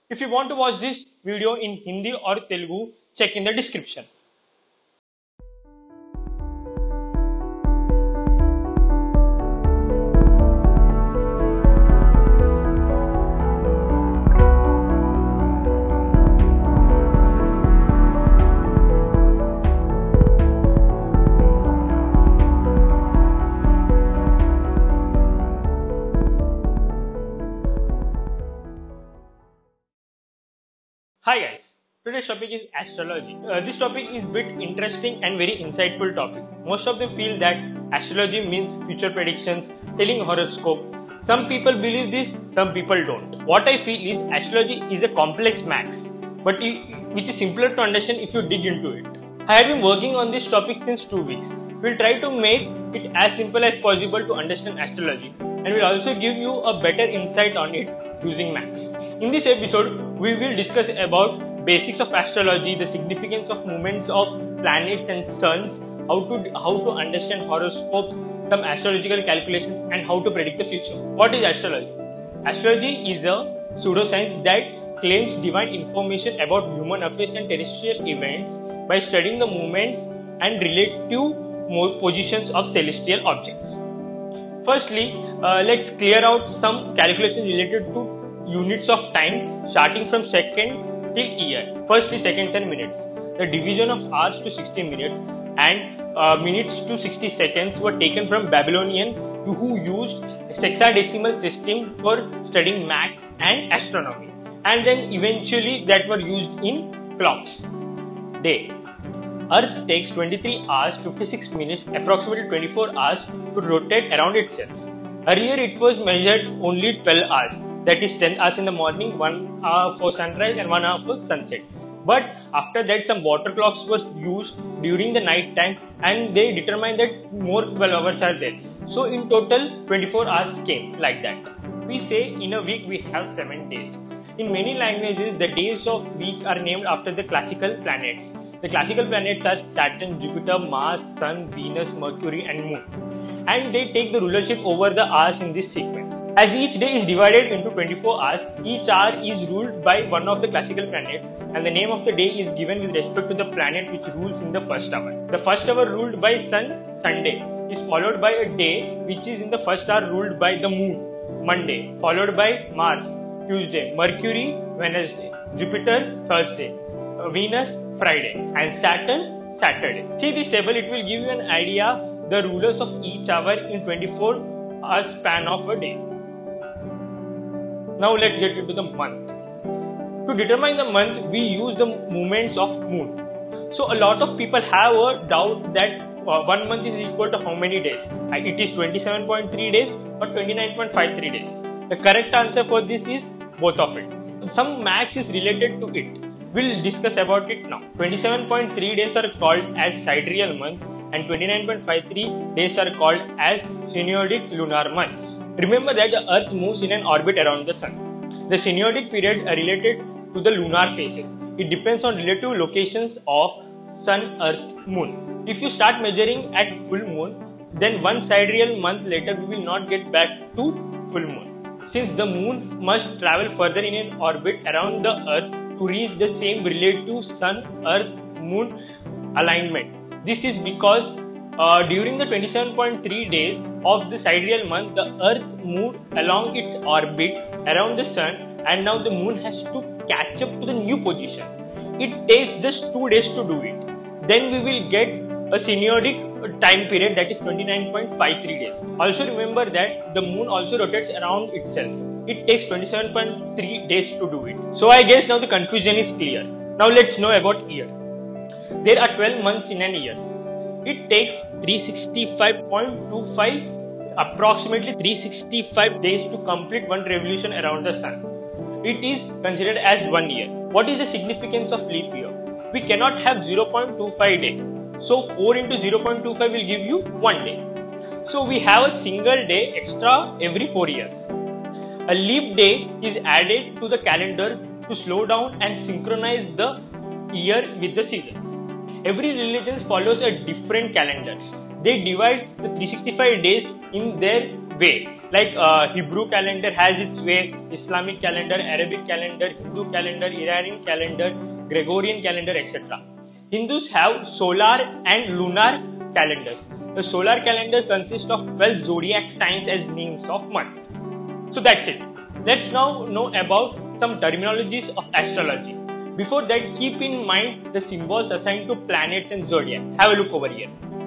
If you want to watch this video in Hindi or Telugu, check in the description. Hi guys, today's topic is astrology. This topic is bit interesting and very insightful topic. Most of them feel that astrology means future predictions, telling horoscope. Some people believe this, some people don't. What I feel is astrology is a complex math, but which is simpler to understand if you dig into it. I have been working on this topic since 2 weeks. We'll try to make it as simple as possible to understand astrology, and we'll also give you a better insight on it using maths. In this episode, we will discuss about basics of astrology, the significance of movements of planets and suns, how to understand horoscopes, some astrological calculations, and how to predict the future. What is astrology? Astrology is a pseudoscience that claims divine information about human affairs and terrestrial events by studying the movements and relative positions of celestial objects. Firstly, let's clear out some calculations related to units of time starting from second till year. Firstly, seconds and minutes. The division of hours to 60 minutes and minutes to 60 seconds were taken from Babylonian who used hexadecimal system for studying math and astronomy, and then eventually that were used in clocks. Day. Earth takes 23 hours 56 minutes, approximately 24 hours to rotate around itself. Earlier it was measured only 12 hours, that is 10 hours in the morning, 1 hour for sunrise and 1 hour for sunset. But after that some water clocks were used during the night time and they determined that more 12 hours are there. So in total 24 hours came like that. We say in a week we have 7 days. In many languages the days of week are named after the classical planets. The classical planets are Saturn, Jupiter, Mars, Sun, Venus, Mercury and Moon. And they take the rulership over the hours in this sequence. As each day is divided into 24 hours, each hour is ruled by one of the classical planets and the name of the day is given with respect to the planet which rules in the first hour. The first hour ruled by Sun, Sunday, is followed by a day which is in the first hour ruled by the Moon, Monday, followed by Mars, Tuesday, Mercury, Wednesday, Jupiter, Thursday, Venus, Friday and Saturn, Saturday. See this table, it will give you an idea the rulers of each hour in 24 hours span of a day. Now let's get into the month. To determine the month, we use the movements of moon. So a lot of people have a doubt that 1 month is equal to how many days? It is 27.3 days or 29.53 days. The correct answer for this is both of it. Some maths is related to it. We'll discuss about it now. 27.3 days are called as sidereal month and 29.53 days are called as synodic lunar months. Remember that the earth moves in an orbit around the sun. The synodic period are related to the lunar phases. It depends on relative locations of sun, earth, moon. If you start measuring at full moon, then one sidereal month later we will not get back to full moon. Since the moon must travel further in an orbit around the earth to reach the same relative sun, earth, moon alignment. This is because during the 27.3 days of the sidereal month, the earth moved along its orbit around the sun and now the moon has to catch up to the new position. It takes just 2 days to do it. Then we will get a synodic time period that is 29.53 days. Also remember that the moon also rotates around itself. It takes 27.3 days to do it. So I guess now the confusion is clear. Now let's know about year. There are 12 months in an year. It takes 365.25 approximately 365 days to complete one revolution around the sun. It is considered as 1 year. What is the significance of leap year? We cannot have 0.25 days. So 4 into 0.25 will give you 1 day. So we have a single day extra every 4 years. A leap day is added to the calendar to slow down and synchronize the year with the season. Every religion follows a different calendar. They divide the 365 days in their way. Like Hebrew calendar has its way, Islamic calendar, Arabic calendar, Hindu calendar, Iranian calendar, Gregorian calendar, etc. Hindus have solar and lunar calendars. The solar calendar consists of 12 zodiac signs as names of months. So that's it. Let's now know about some terminologies of astrology. Before that, keep in mind the symbols assigned to planets and zodiac. Have a look over here.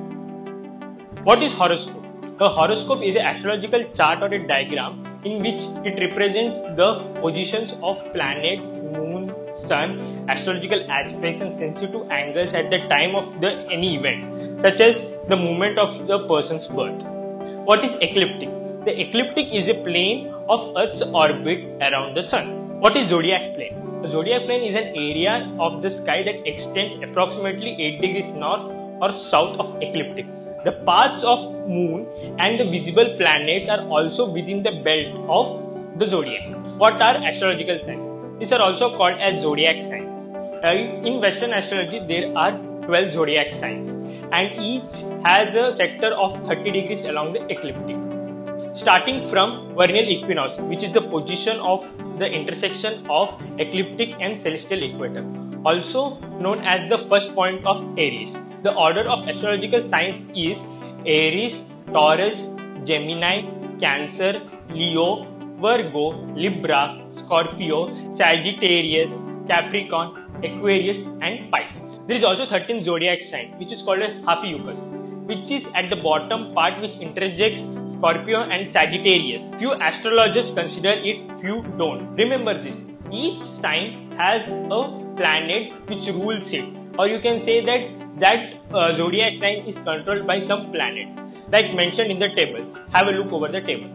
What is horoscope? A horoscope is an astrological chart or a diagram in which it represents the positions of planets, moon, sun, astrological aspects and sensitive angles at the time of any event, such as the moment of the person's birth. What is ecliptic? The ecliptic is a plane of Earth's orbit around the sun. What is zodiac plane? The zodiac plane is an area of the sky that extends approximately 8 degrees north or south of ecliptic. The paths of moon and the visible planets are also within the belt of the zodiac. What are astrological signs? These are also called as zodiac signs. In Western astrology, there are 12 zodiac signs and each has a sector of 30 degrees along the ecliptic. Starting from vernal equinox, which is the position of the intersection of ecliptic and celestial equator, also known as the first point of Aries. The order of astrological signs is Aries, Taurus, Gemini, Cancer, Leo, Virgo, Libra, Scorpio, Sagittarius, Capricorn, Aquarius and Pisces. There is also 13th zodiac sign which is called as Ophiuchus, which is at the bottom part which intersects Scorpio and Sagittarius. Few astrologers consider it, few don't. Remember this, each sign has a planet which rules it, or you can say that zodiac sign is controlled by some planet, like mentioned in the table. Have a look over the table.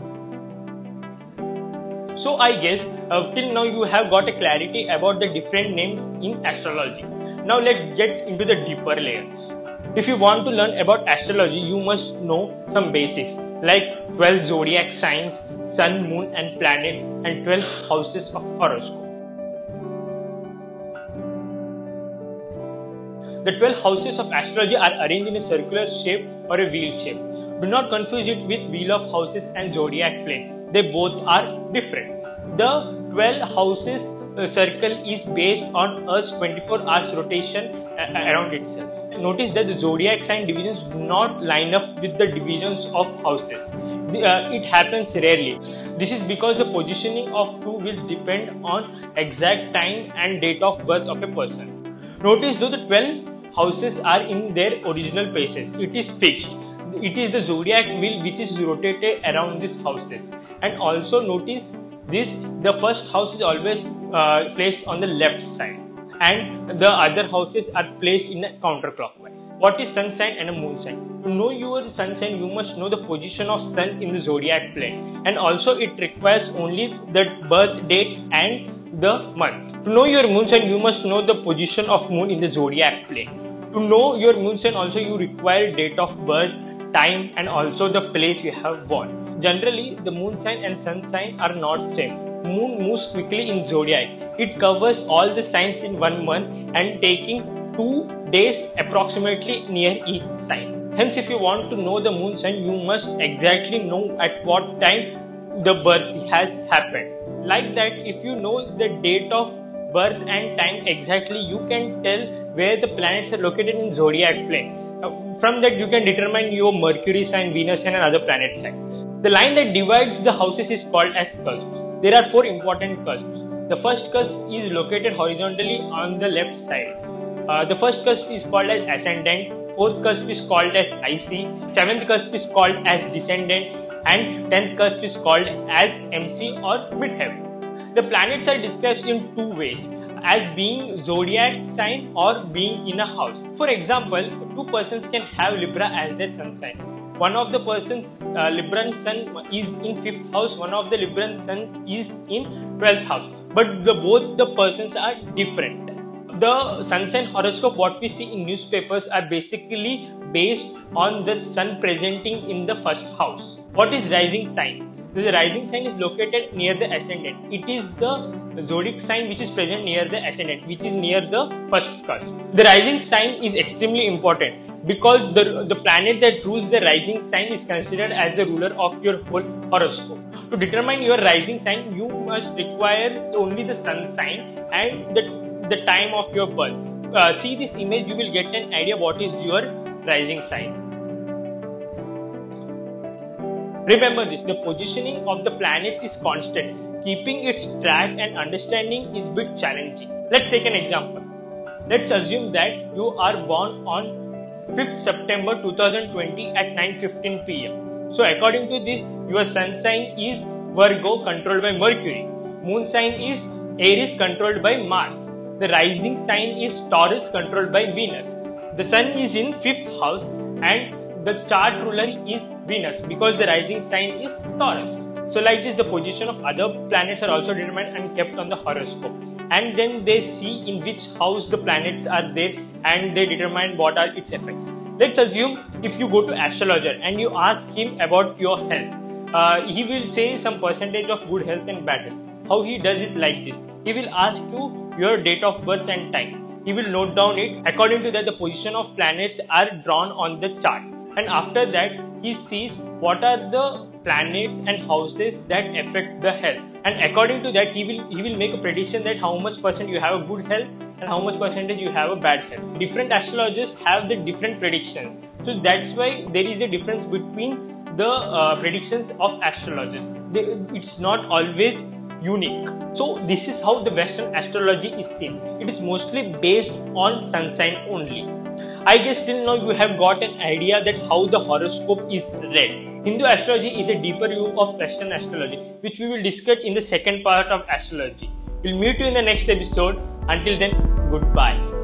So I guess till now you have got a clarity about the different names in astrology. Now let's get into the deeper layers. If you want to learn about astrology, you must know some basics like 12 zodiac signs, sun, moon and planets and 12 houses of horoscope. The 12 houses of astrology are arranged in a circular shape or a wheel shape. Do not confuse it with wheel of houses and zodiac plane. They both are different. The 12 houses circle is based on Earth's 24 hours rotation around itself. Notice that the zodiac sign divisions do not line up with the divisions of houses. It happens rarely. This is because the positioning of two wheels depend on exact time and date of birth of a person. Notice though the 12 houses are in their original places, it is fixed. It is the zodiac wheel which is rotated around these houses. And also notice this, the first house is always placed on the left side and the other houses are placed in a counterclockwise. What is sun sign and a moon sign? To know your sun sign, you must know the position of sun in the zodiac plane, and also it requires only the birth date and the month. To know your moon sign, you must know the position of moon in the zodiac plane. To know your moon sign also you require date of birth, time and also the place you have born. Generally, the moon sign and sun sign are not same. Moon moves quickly in zodiac. It covers all the signs in 1 month and taking 2 days approximately near each sign. Hence, if you want to know the moon sign, you must exactly know at what time the birth has happened. Like that, if you know the date of birth and time exactly, you can tell where the planets are located in zodiac plane. From that, you can determine your Mercury sign, Venus sign and other planet signs. The line that divides the houses is called as cusps. There are 4 important cusps. The first cusp is located horizontally on the left side. The first cusp is called as ascendant, 4th cusp is called as IC, 7th cusp is called as descendant and 10th cusp is called as MC or midheaven. The planets are described in 2 ways, as being zodiac sign or being in a house. For example, 2 persons can have Libra as their sun sign. One of the person's Libran sun is in 5th house, one of the Libran sun is in 12th house. But both the persons are different. The sun sign horoscope what we see in newspapers are basically based on the sun presenting in the first house. What is rising sign? The rising sign is located near the ascendant. It is the zodiac sign which is present near the ascendant, which is near the first cusp. The rising sign is extremely important because the planet that rules the rising sign is considered as the ruler of your whole horoscope. To determine your rising sign, you must require only the sun sign and the time of your birth. See this image, you will get an idea what is your rising sign. Remember this, the positioning of the planet is constant. Keeping its track and understanding is a bit challenging. Let's take an example. Let's assume that you are born on 5th September 2020 at 9:15 p.m. So according to this, your sun sign is Virgo, controlled by Mercury. Moon sign is Aries, controlled by Mars. The rising sign is Taurus, controlled by Venus. The sun is in 5th house and the chart ruler is Venus because the rising sign is Taurus. So like this, the position of other planets are also determined and kept on the horoscope. And then they see in which house the planets are there and they determine what are its effects. Let's assume if you go to astrologer and you ask him about your health, he will say some percentage of good health and bad health. How he does it like this? He will ask you your date of birth and time. He will note down it. According to that, the position of planets are drawn on the chart. And after that, he sees what are the planets and houses that affect the health. And according to that, he will make a prediction that how much percent you have a good health and how much percentage you have a bad health. Different astrologers have the different predictions. So that's why there is a difference between the predictions of astrologers. It's not always unique. So this is how the Western astrology is seen. It is mostly based on sun sign only. I guess till now you have got an idea that how the horoscope is read. Hindu astrology is a deeper view of Western astrology, which we will discuss in the second part of astrology. We'll meet you in the next episode. Until then, goodbye.